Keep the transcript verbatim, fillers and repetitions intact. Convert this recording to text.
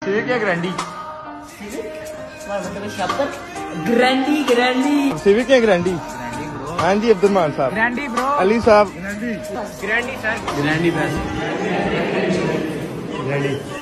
Civic या ग्रैंडी? ग्रैंडी ग्रैंडी civic या ग्रैंडी? हाँ जी अब्दुलमान साहब। ग्रैंडी ब्रो। अली साहब। ग्रैंडी सर। ग्रैंडी ग्रैंडी।